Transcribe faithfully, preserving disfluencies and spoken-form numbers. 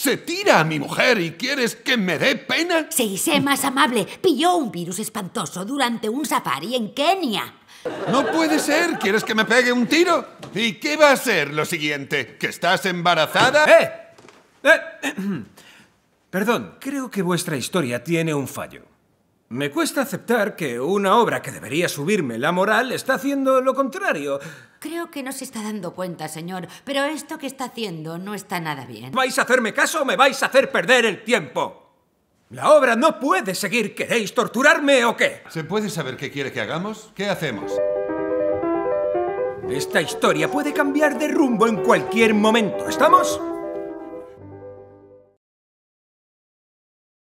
Se tira a mi mujer y ¿quieres que me dé pena? Sí, sé más amable. Pilló un virus espantoso durante un safari en Kenia. No puede ser. ¿Quieres que me pegue un tiro? ¿Y qué va a ser lo siguiente? ¿Que estás embarazada? ¡Eh! eh Perdón, creo que vuestra historia tiene un fallo. Me cuesta aceptar que una obra que debería subirme la moral está haciendo lo contrario. Creo que no se está dando cuenta, señor, pero esto que está haciendo no está nada bien. ¿Vais a hacerme caso o me vais a hacer perder el tiempo? La obra no puede seguir. ¿Queréis torturarme o qué? ¿Se puede saber qué quiere que hagamos? ¿Qué hacemos? Esta historia puede cambiar de rumbo en cualquier momento. ¿Estamos?